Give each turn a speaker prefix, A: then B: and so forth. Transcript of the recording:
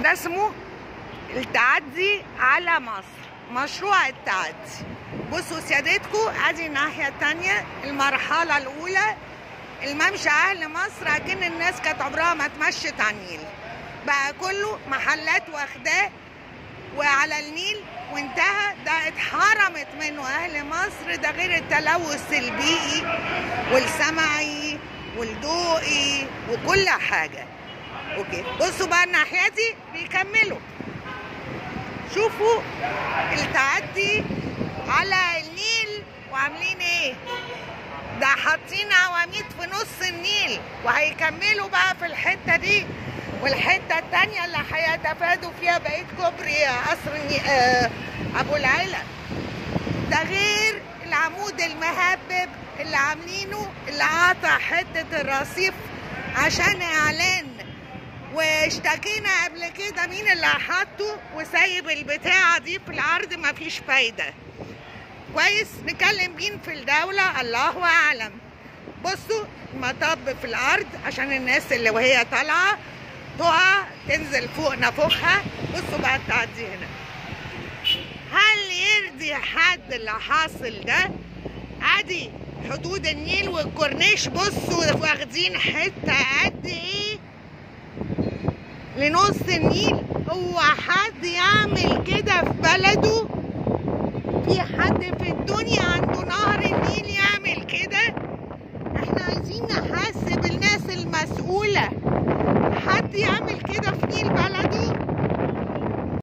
A: ده اسمه التعدي على مصر، مشروع التعدي. بصوا سيادتكم، ادي الناحيه الثانيه المرحله الاولى الممشى اهل مصر، اكن الناس كانت عمرها ما اتمشت على النيل، بقى كله محلات واخداه وعلى النيل وانتهى. ده اتحرمت منه اهل مصر، ده غير التلوث البيئي والسمعي والضوئي وكل حاجه. اوكي، بصوا بقى الناحيه دي بيكملوا، شوفوا التعدي على النيل وعاملين ايه، ده حاطين عواميد في نص النيل، وهيكملوا بقى في الحته دي والحته التانيه اللي هيتفادوا فيها بقيه كوبري قصر ابو العلا. ده غير العمود المهبب اللي عاملينه، اللي قاطع حته الرصيف عشان اعلان، واشتكينا قبل كده مين اللي حاطه وسايب البتاعه دي في الارض، مفيش فايده. كويس، نكلم مين في الدوله الله اعلم. بصوا المطب في الارض عشان الناس اللي وهي طالعه تقع تنزل فوق نافوخها. بصوا بقى التعدي هنا، هل يرضي حد اللي حاصل ده؟ ادي حدود النيل والكورنيش، بصوا واخدين حته قد ايه لنص النيل. هو حد يعمل كده في بلده؟ في حد في الدنيا عنده نهر النيل يعمل كده؟ احنا عايزين نحاسب الناس المسؤولة. حد يعمل كده في نيل بلده؟